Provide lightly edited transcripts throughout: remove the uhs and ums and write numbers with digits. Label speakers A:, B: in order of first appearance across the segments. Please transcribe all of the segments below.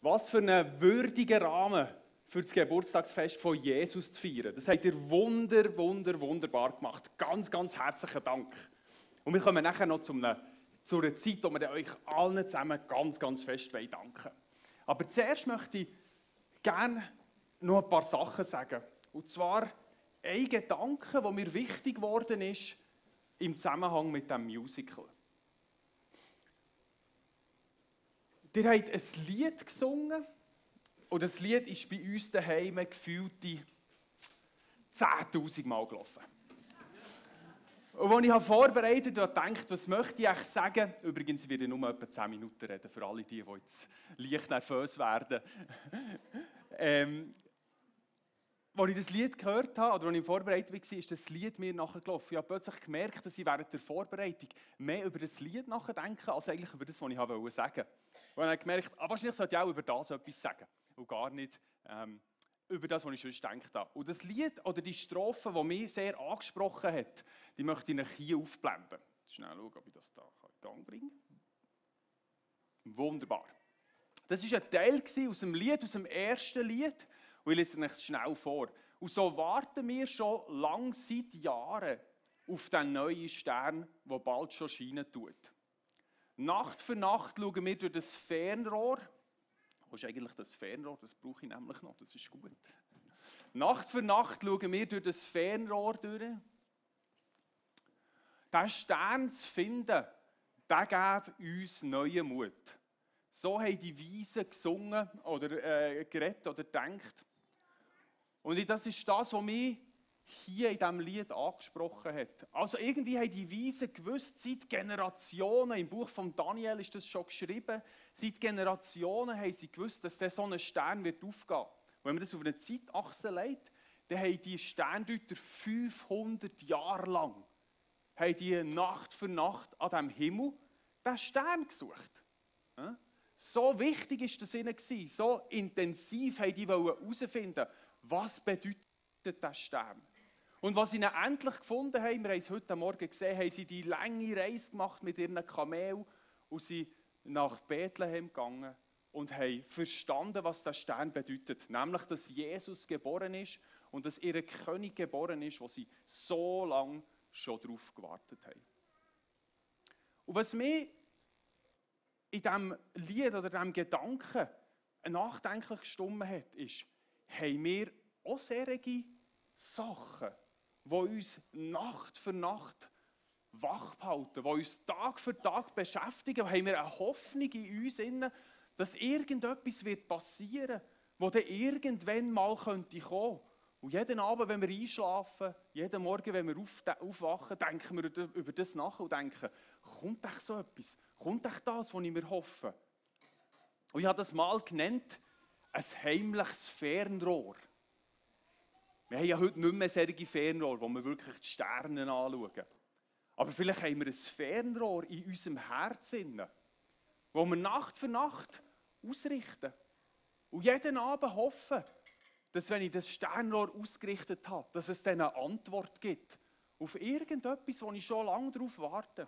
A: Was für einen würdigen Rahmen für das Geburtstagsfest von Jesus zu feiern. Das habt ihr wunderbar gemacht. Ganz, ganz herzlichen Dank. Und wir kommen nachher noch zu einer Zeit, wo wir euch allen zusammen ganz, ganz fest danken wollen. Aber zuerst möchte ich gerne noch ein paar Sachen sagen. Und zwar ein Gedanke, der mir wichtig geworden ist im Zusammenhang mit diesem Musical. Ihr habt ein Lied gesungen und das Lied ist bei uns daheim gefühlte 10'000 Mal gelaufen. Und als ich vorbereitet habe, dachte, was möchte ich eigentlich sagen? Übrigens werde ich nur etwa 10 Minuten reden, für alle die jetzt leicht nervös werden. Als ich das Lied gehört habe, oder als ich vorbereitet war, ist das Lied mir nachgelaufen. Ich habe plötzlich gemerkt, dass ich während der Vorbereitung mehr über das Lied nachdenke, als eigentlich über das, was ich sagen wollte. Und dann habe ich gemerkt, wahrscheinlich sollte ich auch über das etwas sagen. Und gar nicht über das, was ich sonst gedacht habe. Und das Lied oder die Strophe, die mich sehr angesprochen hat, die möchte ich euch hier aufblenden. Schnell schauen, ob ich das da in Gang bringen kann. Wunderbar. Das war ein Teil aus dem Lied, aus dem ersten Lied. Und ich lese es schnell vor. Und so warten wir schon lange seit Jahren auf den neuen Stern, der bald schon scheinen tut. Nacht für Nacht schauen wir durch das Fernrohr. Wo ist eigentlich das Fernrohr? Das brauche ich nämlich noch, das ist gut. Nacht für Nacht schauen wir durch das Fernrohr durch. Diesen Stern zu finden, der gibt uns neuen Mut. So haben die Weisen gesungen oder geredet oder gedacht. Und das ist das, was mich hier in diesem Lied angesprochen hat. Also irgendwie haben die Weisen gewusst, seit Generationen, im Buch von Daniel ist das schon geschrieben, seit Generationen haben sie gewusst, dass so ein Stern wird aufgehen. Und wenn man das auf eine Zeitachse legt, dann haben die Sterndeuter 500 Jahre lang haben die Nacht für Nacht an diesem Himmel den Stern gesucht. So wichtig war das ihnen, so intensiv haben die herausfinden, was bedeutet der Stern. Und was sie dann endlich gefunden haben, wir haben es heute Morgen gesehen, haben sie die lange Reise gemacht mit ihren Kamel und sind nach Bethlehem gegangen und haben verstanden, was der Stern bedeutet. Nämlich, dass Jesus geboren ist und dass ihr König geboren ist, wo sie so lange schon darauf gewartet haben. Und was mich in diesem Lied oder diesem Gedanken nachdenklich gestimmt hat, ist, haben wir auch solche Sachen, die uns Nacht für Nacht wach behalten, die uns Tag für Tag beschäftigen, haben wir eine Hoffnung in uns, dass irgendetwas passieren wird, das dann irgendwann mal kommen könnte. Und jeden Abend, wenn wir einschlafen, jeden Morgen, wenn wir aufwachen, denken wir über das nach und denken, kommt echt so etwas? Kommt echt das, was ich mir hoffe? Und ich habe das mal genannt, ein heimliches Fernrohr. Wir haben ja heute nicht mehr solche Fernrohr, wo wir wirklich die Sterne anschauen. Aber vielleicht haben wir ein Fernrohr in unserem Herzen, wo wir Nacht für Nacht ausrichten. Und jeden Abend hoffen, dass wenn ich das Sternrohr ausgerichtet habe, dass es dann eine Antwort gibt auf irgendetwas, wo ich schon lange darauf warte.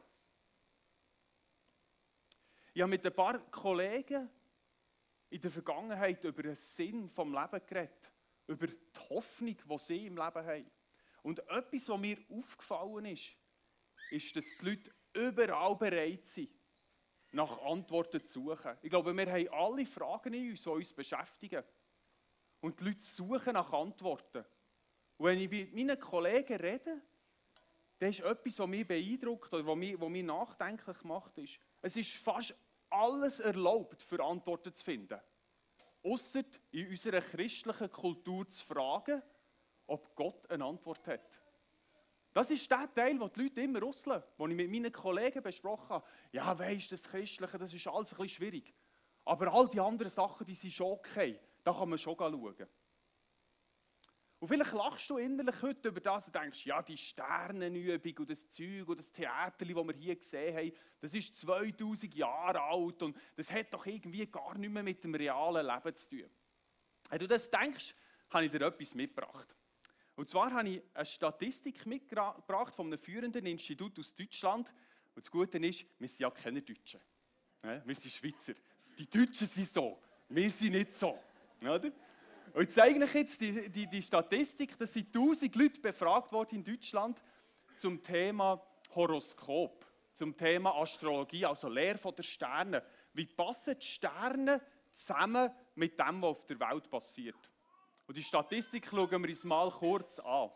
A: Ich habe mit ein paar Kollegen in der Vergangenheit über den Sinn des Lebens geredet, über die Hoffnung, die sie im Leben haben. Und etwas, was mir aufgefallen ist, dass die Leute überall bereit sind, nach Antworten zu suchen. Ich glaube, wir haben alle Fragen in uns, die uns beschäftigen. Und die Leute suchen nach Antworten. Und wenn ich mit meinen Kollegen rede, dann ist etwas, was mich beeindruckt oder was mich nachdenklich macht, ist, es ist fast alles erlaubt, für Antworten zu finden. Ausser in unserer christlichen Kultur zu fragen, ob Gott eine Antwort hat. Das ist der Teil, den die Leute immer rüsseln, den ich mit meinen Kollegen besprochen habe. Ja, weisst du, das Christliche, das ist alles ein bisschen schwierig. Aber all die anderen Sachen, die sind schon okay. Da kann man schon schauen. Und vielleicht lachst du innerlich heute über das und denkst, ja, die Sternenübung und das Zeug und das Theater, das wir hier gesehen haben, das ist 2000 Jahre alt und das hat doch irgendwie gar nichts mehr mit dem realen Leben zu tun. Wenn du das denkst, habe ich dir etwas mitgebracht. Und zwar habe ich eine Statistik mitgebracht von einem führenden Institut aus Deutschland. Und das Gute ist, wir sind ja keine Deutschen. Wir sind Schweizer. Die Deutschen sind so. Wir sind nicht so. Oder? Und jetzt eigentlich jetzt die Statistik, dass sind 1000 Leute befragt worden in Deutschland zum Thema Horoskop, zum Thema Astrologie, also Lehre der Sterne. Wie passen die Sterne zusammen mit dem, was auf der Welt passiert? Und die Statistik schauen wir uns mal kurz an.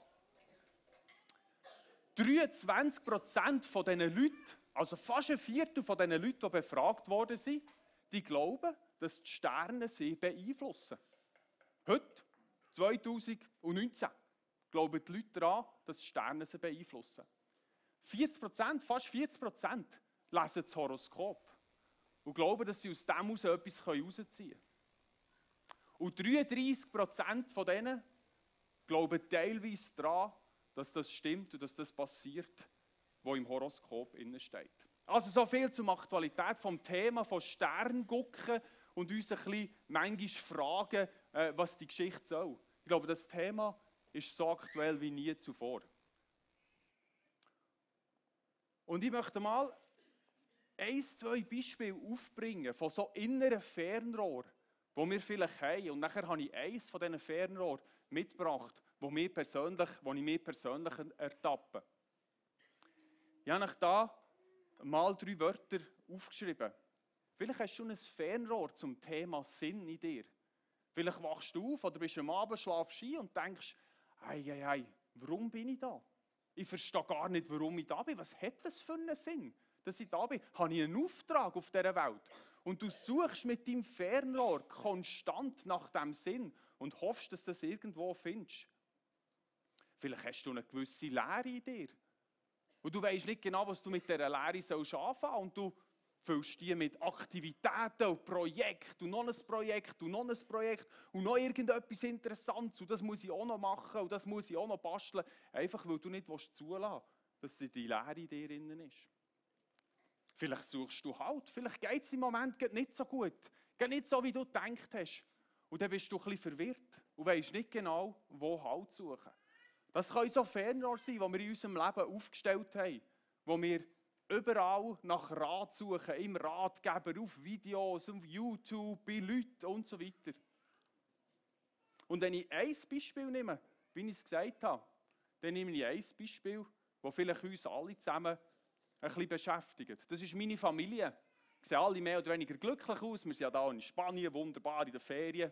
A: 23% von diesen Leuten, also fast ein Viertel von diesen Leuten, die befragt worden sind, die glauben, dass die Sterne sie beeinflussen. Heute, 2019, glauben die Leute daran, dass die Sterne sie beeinflussen. 40%, fast 40% lesen das Horoskop und glauben, dass sie aus dem heraus etwas herausziehen können. Und 33% von denen glauben teilweise daran, dass das stimmt und dass das passiert, was im Horoskop steht. Also so viel zur Aktualität vom Thema von Sterngucken und uns ein bisschen manchmal fragen, was die Geschichte soll. Ich glaube, das Thema ist so aktuell wie nie zuvor. Und ich möchte mal 1-2 Beispiele aufbringen von so inneren Fernrohren, die wir vielleicht haben. Und nachher habe ich eines von diesen Fernrohren mitgebracht, wo ich mich persönlich ertappe. Ich habe da mal 3 Wörter aufgeschrieben. Vielleicht hast du ein Fernrohr zum Thema Sinn in dir. Vielleicht wachst du auf oder bist am Abend, schlafst ein und denkst, ei, warum bin ich da? Ich verstehe gar nicht, warum ich da bin. Was hat das für einen Sinn, dass ich da bin? Habe ich einen Auftrag auf dieser Welt? Und du suchst mit deinem Fernrohr konstant nach diesem Sinn und hoffst, dass du das irgendwo findest. Vielleicht hast du eine gewisse Leere in dir. Und du weißt nicht genau, was du mit dieser Leere anfangen sollst. Und du füllst die mit Aktivitäten und Projekten und noch ein Projekt und noch ein Projekt und noch irgendetwas Interessantes. Und das muss ich auch noch machen und das muss ich auch noch basteln. Einfach, weil du nicht zulassen willst, dass die Leere in dir drin ist. Vielleicht suchst du Halt. Vielleicht geht es im Moment nicht so gut. Geht nicht so, wie du gedacht hast. Und dann bist du ein bisschen verwirrt und weisst nicht genau, wo Halt suchen. Das können so Fernrohr sein, die wir in unserem Leben aufgestellt haben, wo wir überall nach Rat suchen, im Ratgeber, auf Videos, auf YouTube, bei Leuten und so weiter. Und wenn ich ein Beispiel nehme, wie ich es gesagt habe, dann nehme ich ein Beispiel, das vielleicht uns alle zusammen ein bisschen beschäftigt. Das ist meine Familie. Wir sehen alle mehr oder weniger glücklich aus. Wir sind ja hier in Spanien, wunderbar in den Ferien.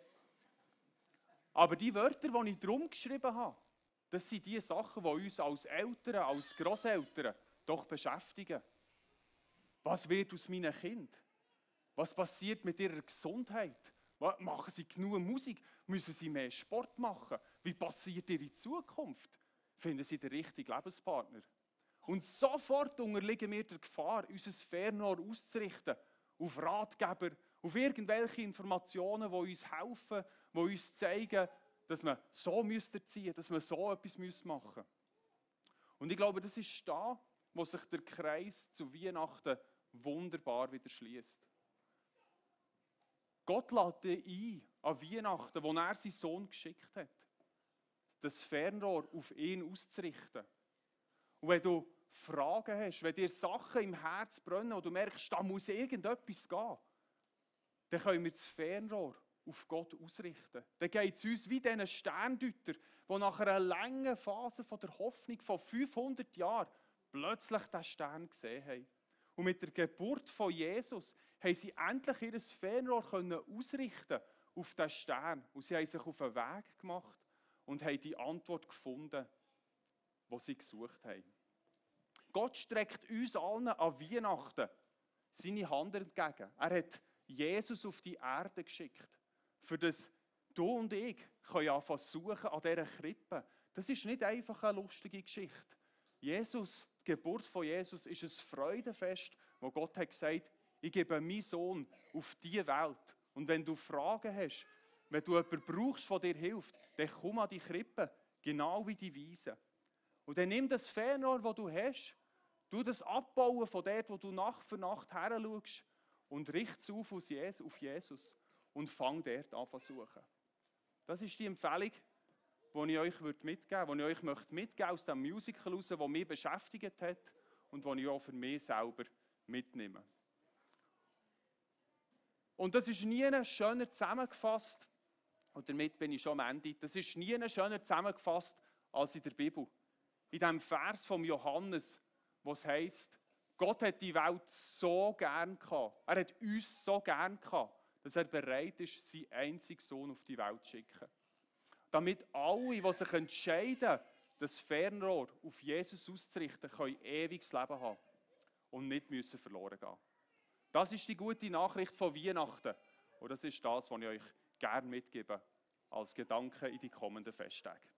A: Aber die Wörter, die ich drum geschrieben habe, das sind die Sachen, die uns als Eltern, als Grosseltern doch beschäftigen. Was wird aus meinen Kindern? Was passiert mit ihrer Gesundheit? Machen sie genug Musik? Müssen sie mehr Sport machen? Wie passiert ihre Zukunft? Finden sie den richtigen Lebenspartner? Und sofort unterliegen wir der Gefahr, unser Fernrohr auszurichten auf Ratgeber, auf irgendwelche Informationen, die uns helfen, die uns zeigen, dass man so erziehen müsste, dass man so etwas machen müsste. Und ich glaube, das ist da, wo sich der Kreis zu Weihnachten wunderbar wieder schließt. Gott lädt dich ein an Weihnachten, wo er seinen Sohn geschickt hat, das Fernrohr auf ihn auszurichten. Und wenn du Fragen hast, wenn dir Sachen im Herz brennen und du merkst, da muss irgendetwas gehen, dann können wir das Fernrohr auf Gott ausrichten. Dann geht es uns wie diesen Sterndeutern, die nach einer langen Phase von der Hoffnung von 500 Jahren plötzlich diesen Stern gesehen haben. Und mit der Geburt von Jesus haben sie endlich ihr Fernrohr ausrichten auf diesen Stern. Und sie haben sich auf den Weg gemacht und haben die Antwort gefunden, die sie gesucht haben. Gott streckt uns allen an Weihnachten seine Hand entgegen. Er hat Jesus auf die Erde geschickt, für das du und ich können anfangen suchen an dieser Krippe. Das ist nicht einfach eine lustige Geschichte. Die Geburt von Jesus ist ein Freudenfest, wo Gott hat gesagt, ich gebe meinen Sohn auf diese Welt. Und wenn du Fragen hast, wenn du jemanden brauchst, der dir hilft, dann komm an die Krippe, genau wie die Weisen. Und dann nimm das Fernrohr, das du hast, tu das abbauen von dort, wo du Nacht für Nacht her schaust und richte es auf Jesus und fang dort an zu suchen. Das ist die Empfehlung, die ich euch mitgeben möchte, die ich euch mitgeben aus dem Musical heraus, das mich beschäftigt hat und das ich auch für mich selber mitnehme. Und das ist nie schöner zusammengefasst, und damit bin ich schon am Ende, das ist nie schöner zusammengefasst als in der Bibel. In diesem Vers von Johannes, wo es heisst, Gott hat die Welt so gern gehabt, er hat uns so gern gehabt, dass er bereit ist, seinen einzigen Sohn auf die Welt zu schicken. Damit alle, die sich entscheiden, das Fernrohr auf Jesus auszurichten, können ewiges Leben haben und nicht müssen verloren gehen. Das ist die gute Nachricht von Weihnachten. Und das ist das, was ich euch gerne mitgebe, als Gedanke in die kommenden Festtage.